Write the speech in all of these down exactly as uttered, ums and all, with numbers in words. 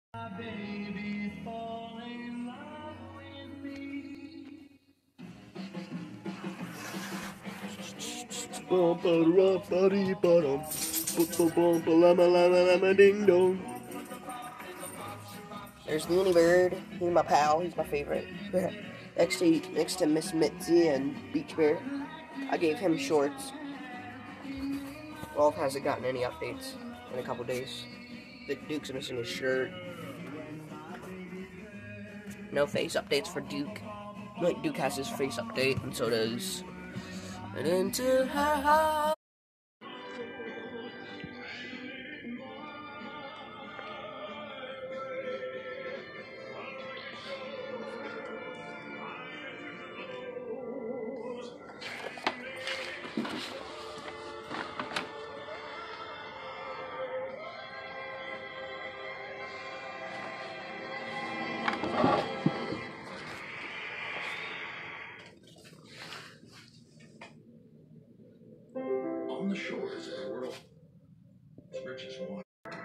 My baby's falling in love with me. There's Looney Bird. He's my pal. He's my favorite. next to next to Miss Mitzi and Beach Bear. I gave him shorts. Rolf hasn't gotten any updates in a couple days. The Duke's missing his shirt. No face updates for Duke. Like Duke has his face update, and so does. And into her heart. On the shores of the world, its richest water.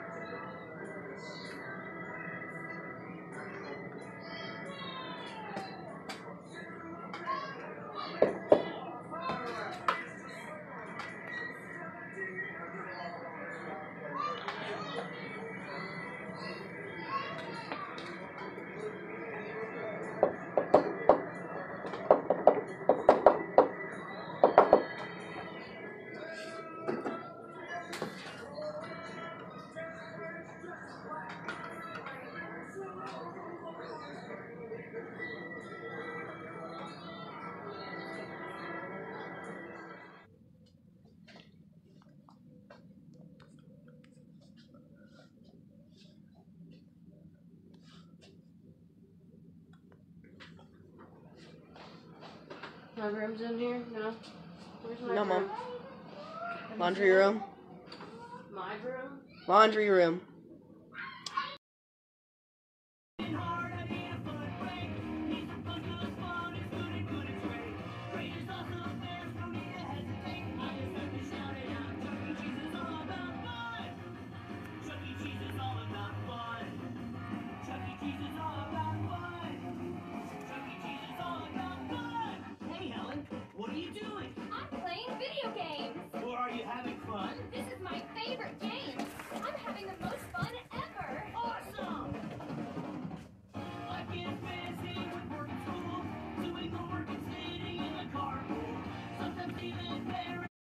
My room's in here? No. Where's my No, room? Mom. Laundry room. My room? Laundry room.